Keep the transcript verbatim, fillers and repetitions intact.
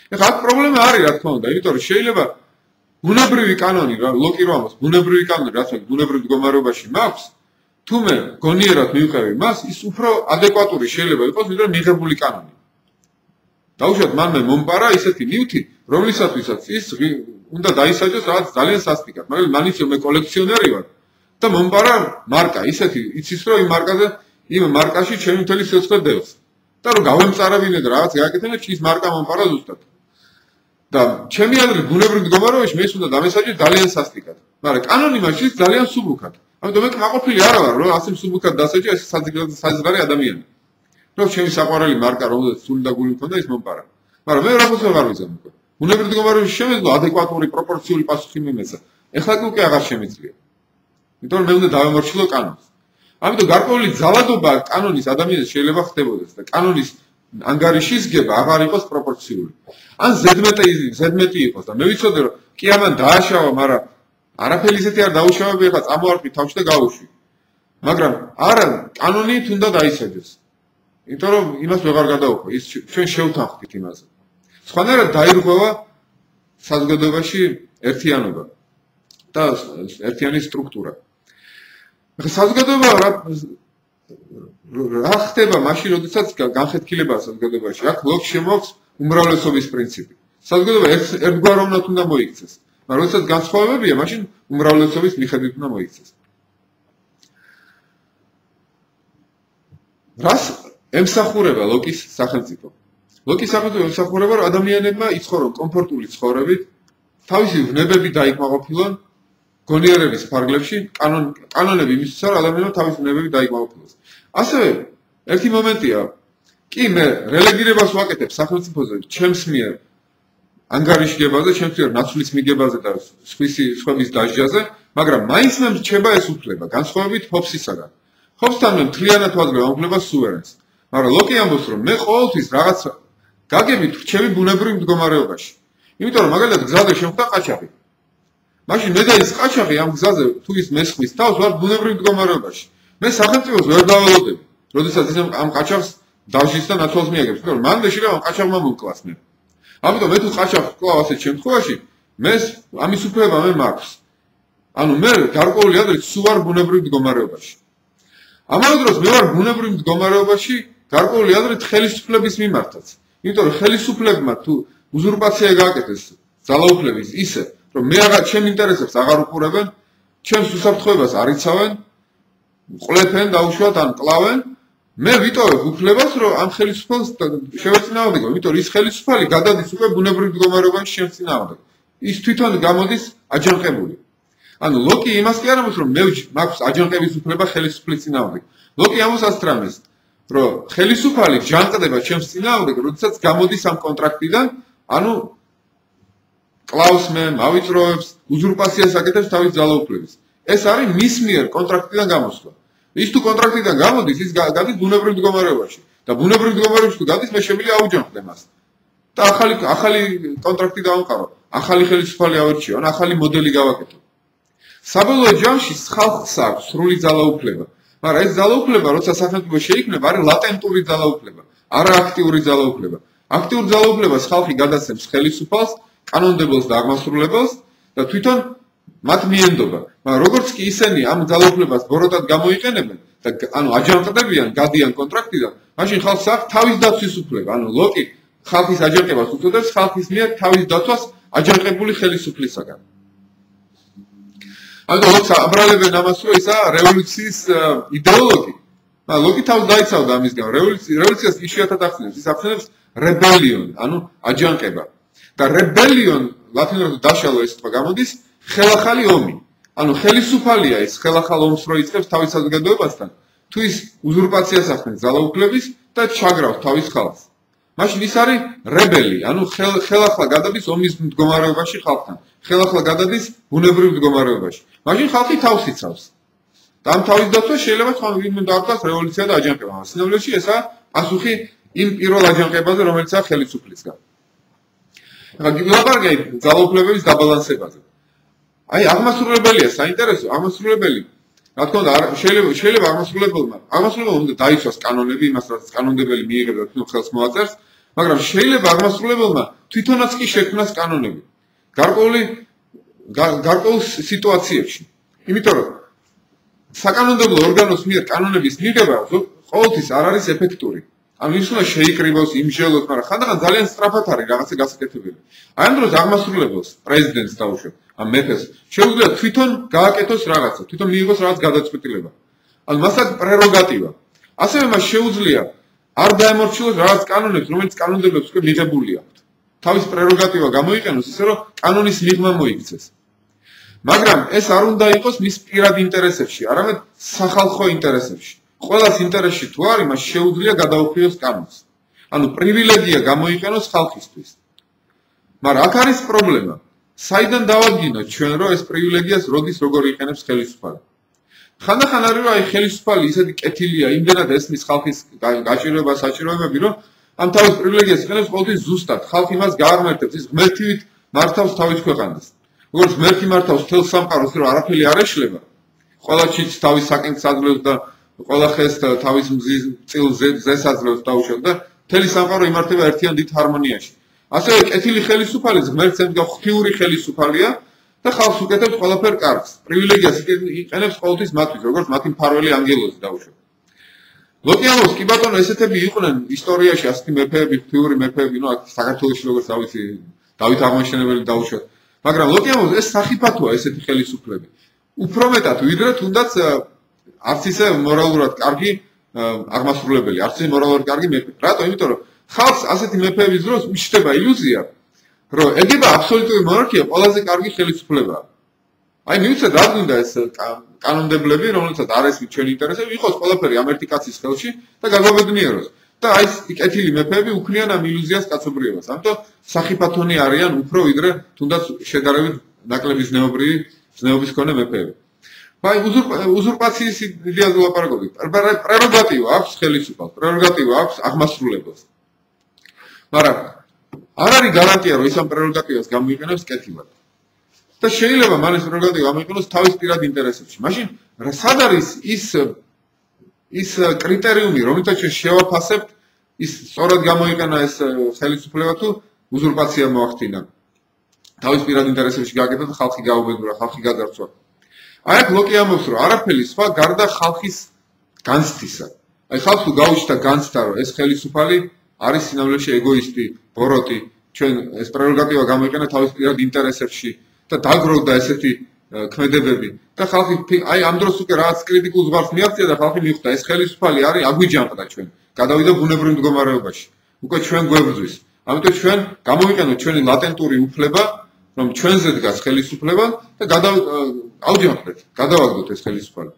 ეხლა აქ პრობლემა არის, რა თქმა უნდა, იმიტომ რომ შეიძლება ბუნებრივი კანონი, რა ლოკი რო ამბობს, ბუნებრივი კანონი, რაც ბუნებრივ მდგომარეობაში მაქვს, თუმე გონიერად მივყევი მას, ის უფრო ადეკვატური შეიძლება იყოს, ვიდრე მიღებული კანონი. დაუშვათ მანმე მომპარა ისეთი ნივთი, რომლისათვისაც ის უნდა დაისაჯოს რაღაც ძალიან სასტიკად, მაგრამ მან ისე მე კოლექციონერი ვარ და მომპარა მარკა, ისეთი იცის რომ იმ მარკაზე, იმ მარკაში ჩემი მთელი სიცოცხლე დევს. და რომ გავემწარავინე და რაღაც გააკეთებინე, ის მარკა მომპარა ზუსტად. და ჩემი აზრით ბუნებრივ მდგომარეობაში მე უნდა დამესაჯე ძალიან სასტიკად. მაგრამ კანონი მაშინ ძალიან სუბუქად. ამიტომ მე გაყოფილი არ ვარ, რომ ასე სუბუქად დასაჯე ეს საზღარი ადამიანი. რომ ჩემი საყვარელი მარკა რომელზეც სული და გული მქონდა ის მომპარა. მაგრამ მე რაღაც ვარ ვიზამ. ბუნებრივ მდგომარეობაში შემეძლო ადეკვატური პროპორციული პასუხი მიმეცა. ეხლა კი უკვე აღარ შემიძლია. იმიტომ რომ მე უნდა დავემორჩილო კანონს. ამიტომ გარკვეული ძალადობა კანონის ადამიანს შეიძლება ხდებოდეს და კანონის ანგარიშისგება აღარ იყოს პროპორციული. ან ზედმეტი ზედმეტი იყოს და მე ვიცოდე რომ კი ამან დააშავა, მაგრამ არაფერი ისეთი არ დაუშავები, ეხლა წამოვარდნი თავში და გავუშვი. მაგრამ არა, კანონი თუნდა დაისაჯეს. იმიტომ რომ იმას ვეღარ გადაუხო, ის ჩვენ შევთანხმდით იმაზე. სხვანაირად დაირღვევა საზოგადოებაში ერთიანობა და ერთიანი სტრუქტურა. ახლა საზოგადოება რა რა ხდება მაშინ, როდესაც განხეთქილებაა საზოგადოებაში. აქ ლოგს შემოაქვს უმრავლესობის პრინციპი. საზოგადოება ერთგვაროვნად უნდა მოიქცეს. მაგრამ როდესაც განსხვავებებია, მაშინ უმრავლესობის მიხედვით უნდა მოიქცეს. რას ემსახურება ლოკის სახელმწიფო? ლოკის სახელმწიფო ემსახურება, რომ ადამიანებმა იცხოვრონ კომფორტული ცხოვრებით, თავისი ვნებები დაიკმაყოფილონ გონიერების ფარგლებში, კანონები იმისთვისაც, რომ ადამიანებმა თავისი ვნებები დაიკმაყოფილოს. ასევე ერთი მომენტია, კი მე რელეგირებას ვაკეთებ სახელმწიფოზე, ჩემს მიერ ანგარიშგებაზე, ჩემს მიერ ნაცვლის მიგებაზე და სხვების დასჯაზე, მაგრამ მაინც მე მრჩება ეს უფლება, განსხვავებით ფოფსისაგან. ფოფსთან მე მთლიანად ვაძლევ ამ უფლებას სუვერენს. მაგრამ ლოკი ამბობს, რომ მე ყოველთვის რაღაც გაგებით ჩემი ბუნებრივ მდგომარეობაში. იმიტომ რომ მაგალითად გზაზე შემხვდა ყაჩაღი. მაშინ მე და ის ყაჩაღი ამ გზაზე თუ ის მესხმის თავს ვარ ბუნებრივ მდგომარეობაში. მე სახელმწიფოს ვერ დავალოდები, როდესაც ის ამ ყაჩაღს დავშის და ნაცვალს მიაგებს, მაგრამ მანდ შეიძლება ამ ყაჩაღმა მოვკლას მე. ამიტომ მე თუ ყაჩაღს ვკლავ ასეთ შემთხვევაში, მე ამის უფლება მე მაქვს. ანუ მე გარკვეული აზრით სულ ვარ ბუნებრივ მდგომარეობაში. ამავე დროს მე ვარ ბუნებრივ მდგომარეობაში გარკვეული აზრით ხელისუფლების მიმართაც. იმიტომ რომ ხელისუფლებმა თუ უზურპაცია გააკეთეს ძალაუფლების ისე, რომ მე აღარ ჩემ ინტერესებს აღარ უყურებენ, ჩემს უსაფრთხოებას არ იცავენ, ყლეფენ, დაუშვათ ან კლავენ, მე ვიტოვებ უფლებას, რომ ამ ხელისუფალს შევეწინააღმდეგო, იმიტომ რომ ის ხელისუფალი გადადის უკვე ბუნებრივ მდგომარეობაში ჩემს წინააღმდეგ. ის თვითონ გამოდის აჯანყებული. ანუ ლოკი იმას კი არ ამბობს, რომ მე მაქვს აჯანყების უფლება ხელისუფლის წინააღმდეგ. ლოკი ამბობს ასტრამეს, რომ ხელისუფალი ჯანყდება ჩემს წინააღმდეგ, როდესაც გამოდის ამ კონტრაქტიდან, ანუ კლავს მე, მავიწროებს, უზურპაციას აკეთებს თავის ძალაუფლების. ეს არის მის მიერ კონტრაქტიდან გამოსვლა. ის თუ კონტრაქტიდან გამოდის, ის გადის ბუნებრივ მდგომარეობაში. და ბუნებრივ მდგომარეობაში თუ გადის, მე შემიძლია აუჯანყდე მას. და ახალი ახალი კონტრაქტი დავამყარო, ახალი ხელისუფალი ავერჩიო, ან ახალი მოდელი გავაკეთო. საბოლოო ჯამში ხალხს აქვს სრული ძალაუფლება. მაგრამ ეს ძალაუფლება, როცა სახელმწიფო შეიქმნება, არის ლატენტური ძალაუფლება, არა აქტიური ძალაუფლება. აქტიურ ძალაუფლებას ხალხი გადასცემს ხელისუფალს, კანონმდებელს და აღმასრულებელს და თვითონ მათ მიენდობა. მაგრამ როგორც კი ისინი ამ ძალაუფლებას ბოროტად გამოიყენებენ და ანუ აჯანყდებიან, გადიან კონტრაქტიდან, მაშინ ხალხს აქვს თავის დაცვის უფლება. ანუ ლოკი ხალხის აჯანყებას უწოდებს ხალხის მიერ თავის დაცვას აჯანყებული ხელისუფლისაგან. ანუ ლოკს აბრალებენ ამას, რომ ისა რევოლუციის იდეოლოგი. მაგრამ ლოკი თავს დაიცავდა ამის გამო. რევოლუციას იშვიათად ახსენებს, ის ახსენებს rebellion, ანუ აჯანყება. და rebellion ლათინურად დაშალო ეს თქმა გამოდის ხელახალი ომი. ანუ ხელისუფალია ის ხელახალ ომს რო იწყებს თავის საზოგადოებასთან, თუ ის უზურპაციას ახდენს ძალაუფლების და ჩაგრავს თავის ხალხს. მაშინ ის არის rebeli, ანუ ხელახლა გადადის ომის მდგომარეობაში ხალხთან, ხელახლა გადადის ბუნებრივ მდგომარეობაში. მაშინ ხალხი თავს იცავს. და ამ თავის დაცვა შეიძლება თქვა ვინმე დაარქვას რევოლუცია და აჯანყება. სინამდვილეში ესაა პასუხი იმ პირველ აჯანყებაზე, რომელიცაა ხელისუფლისგან. ახლა გილაპარაკე ძალაუფლებების დაბალანსებაზე. აი აღმასრულებელია საინტერესო, აღმასრულებელი. რა თქმა უნდა, შეიძლება შეიძლება აღმასრულებელმა, აღმასრულებელმა უნდა დაიცვას კანონები, იმას რაც კანონმდებელი მიიღება და თვითონ ხელს მოაწერს, მაგრამ შეიძლება აღმასრულებელმა თვითონაც კი შექმნას კანონები. გარკვეული გარკვეულ სიტუაციებში. იმიტომ რომ საკანონმდებლო ორგანოს მიერ კანონების მიღება ყოველთვის არ არის ეფექტური. ამ ის უნდა შეიკრიბოს, იმჟელოს, მაგრამ ხანდახან ძალიან სწრაფად არის რაღაცა გასაკეთებელი. აი ამ დროს აღმასრულებელს, პრეზიდენტს დაუშვებ, ამ მეფეს შეუძლია თვითონ გააკეთოს რაღაცა, თვითონ მიიღოს რაღაც გადაწყვეტილება. ანუ მას აქვს პრეროგატივა. ასევე მას შეუძლია არ დაემორჩილოს რაღაც კანონებს, რომელიც კანონმდებლებს უკვე მიღებული აქვთ. თავის პრეროგატივა გამოიყენოს ისე, რომ კანონის მიღმა მოიქცეს. მაგრამ ეს არ უნდა იყოს მის პირად ინტერესებში, არამედ სახალხო ინტერესებში. ყველას ინტერესში თუ არის, მას შეუძლია გადაუხიოს კანონს. ანუ პრივილეგია გამოიყენოს ხალხისთვის. მაგრამ აქ არის პრობლემა. საიდან დავადგინოთ ჩვენ, რომ ეს პრივილეგიას როდის როგორ იყენებს ხელისუფალი? ხანდახან არის, რომ აი ხელისუფალი ისეთი კეთილია, იმდენად ესმის ხალხის გაჭირვება, საჭიროებები, რომ ამ თავის პრივილეგიას იყენებს ყოველთვის ზუსტად. ხალხი მას გააღმერთებს, ის ღმერთივით მართავს თავის ქვეყანას. როგორც ღმერთი მართავს თელ სამყაროს, რომ არაფერი არ ეშლება. ყველა ჩიც თავის საკენკს აძლევს და ყველა ხეს თავის მზის წილს ზესაძლევს დაუშვებს და მთელი სამყარო იმართება ერთიან დიდ ჰარმონიაში. ასევე კეთილი ხელისუფალი ღმერთს ემსგავ ღვთიური ხელისუფალია და ხალხს უკეთებს ყველაფერ კარგს. პრივილეგიას იყენებს ყოველთვის მათთვის, როგორც მათი მფარველი ანგელოზი დაუშვებს. ლოკიამოს კი ბატონო ესეთები იყვნენ ისტორიაში ასეთი მეფეები, ღვთიური მეფეები, ნუ აქ საქართველოში როგორც დავიცი, დავით აღმაშენებელი დაუშვათ. მაგრამ ლოკიამოს ეს სახიფათოა ესეთი ხელისუფლები. უფრო მეტად ვიდრე თუნდაც არც ისე მორალურად კარგი აღმასრულებელი, არც ისე მორალურად კარგი მეფე. რატო? იმიტომ რომ ხალხს ასეთი მეფეების დროს უშდება ილუზია, რომ ეგება აბსოლუტური მონარქია ყველაზე კარგი ხელისუფლებაა. აი მივიცეთ რა გვინდა ეს კანონმდებლები, რომელთაც არ ესმის ჩვენი ინტერესები, იყოს ყველაფერი ამ ერთი კაცის ხელში და გაგვაბედნიეროს. და აი ეს კეთილი მეფეები უქმნიან ამ ილუზიას კაცობრიობას. ამიტომ სახიფათონი არიან უფრო ვიდრე თუნდაც შედარებით ნაკლები ზნეობრივი ზნეობის მქონე მეფეები. აი უზურპაციის იდეაზე ლაპარაკობთ. პრეროგატივა აქვს ხელისუფალს, პრეროგატივა აქვს აღმასრულებელს. მაგრამ არ არის გარანტია, რომ ის ამ პრეროგატივას გამოიყენებს კეთილად. და შეიძლება მან ეს პრეროგატივა გამოიყენოს თავის პირად ინტერესებში. მაშინ სად არის ის ის კრიტერიუმი, რომელთაც ჩვენ შევაფასებთ, ის სწორად გამოიყენა ეს ხელისუფლება თუ უზურპაცია მოახდინა. თავის პირად ინტერესებში გააკეთა და ხალხი გაუბედურა, ხალხი გადარწვა. აი აქ ლოკი ამბობს, რომ არაფერი სხვა გარდა ხალხის განცდისა. აი ხალხს თუ გაუჩნდა განცდა, რომ ეს ხელისუფალი არის სინამდვილეში ეგოისტი, ბოროტი, ჩვენ ეს პრეროგატივა გამოიყენა თავის პირად ინტერესებში და დაგროვდა ესეთი ქმედებები და ხალხი აი ამ დროს უკვე რაღაც კრიტიკულ ზღვარს მიაღწია და ხალხი მიხვდა ეს ხელისუფალი არის აგვიჯანყდა ჩვენ გადავიდა ბუნებრივ მდგომარეობაში უკვე ჩვენ გვებრძვის ამიტომ ჩვენ გამოვიყენოთ ჩვენი ლატენტური უფლება რომ ჩვენზე დგას ხელისუფლება და აუჯანყდეთ გადავაგდოთ ეს ხელისუფალი